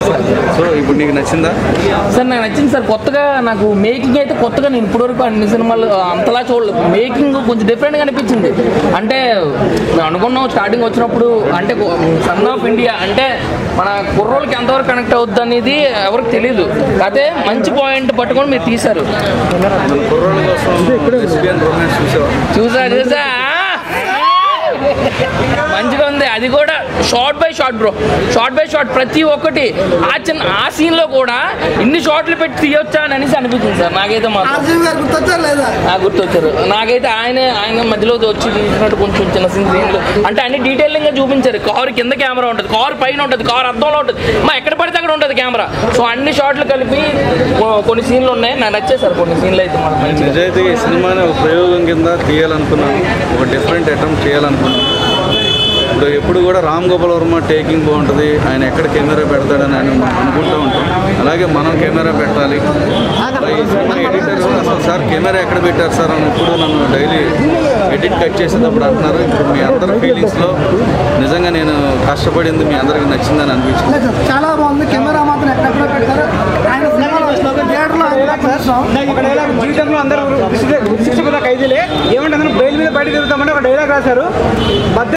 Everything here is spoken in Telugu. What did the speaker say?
సో ఇప్పుడు నీకు నచ్చిందా సార్? నాకు నచ్చింది సార్. కొత్తగా నాకు మేకింగ్ అయితే కొత్తగా నేను ఇప్పటివరకు అన్ని సినిమాలు అంతలా చూడలేదు. మేకింగ్ కొంచెం డిఫరెంట్గా అనిపించింది. అంటే మేము అనుకున్నాం స్టార్టింగ్ వచ్చినప్పుడు అంటే సన్ ఆఫ్ ఇండియా అంటే మన కుర్రోళ్ళకి ఎంతవరకు కనెక్ట్ అవుద్ది అనేది ఎవరికి తెలియదు. అయితే మంచి పాయింట్ పట్టుకొని మీరు తీశారు. కుర్రోళ్ళ కోసం చూసా మంచిగా ఉంది. అది కూడా short by short bro, short by short ప్రతి ఒక్కటి ఆ సీన్ లో కూడా ఇన్ని షార్ట్లు పెట్టి తీయొచ్చా అని అనేసి అనిపించింది సార్ నాకైతే. గుర్తొచ్చారు నాకైతే. ఆయన మధ్యలో వచ్చి తీసినట్టు కొంచెం చిన్న సీన్లు అంటే అన్ని డీటెయిలింగ్ గా చూపించారు. కారు కింద కెమెరా ఉంటుంది, కారు పైన ఉంటుంది, కారు అద్దంలో ఉంటుంది, ఎక్కడ పడితే అక్కడ ఉంటుంది కెమెరా. సో అన్ని షార్ట్లు కలిపి కొన్ని సీన్లు ఉన్నాయి. నాకు నచ్చాయి సార్ కొన్ని సీన్లు అయితే. నిజాయితీ ఈ సినిమాని ఒక ప్రయోగం కింద తీయాలనుకున్నాను, ఒక డిఫరెంట్ అటెంప్ట్ చేయాలనుకున్నాను. ఇప్పుడు ఎప్పుడు కూడా రామ్ గోపాల్ వర్మ టేకింగ్ బాగుంటుంది, ఆయన ఎక్కడ కెమెరా పెడతాడని ఆయన అనుకుంటూ ఉంటాం. అలాగే మనం కెమెరా పెట్టాలి. ఎడిటర్ అసలు సార్ కెమెరా ఎక్కడ పెట్టారు సార్ అని ఇప్పుడు నన్ను డైలీ ఎడిట్ కట్ చేసేటప్పుడు అంటున్నారు. ఇప్పుడు మీ అందరి ఫీలింగ్స్లో నిజంగా నేను కష్టపడింది మీ అందరికి నచ్చిందని అనిపించింది. చాలా బాగుంది. కెమెరా మాత్రం ఎక్కడ పెట్టారు. జీవితంలో అందరూ ఖైదీలే ఏమంటే బెయిల్ మీద బయట తిరుగుతామంటే ఒక డైలాగ్ రాశారు.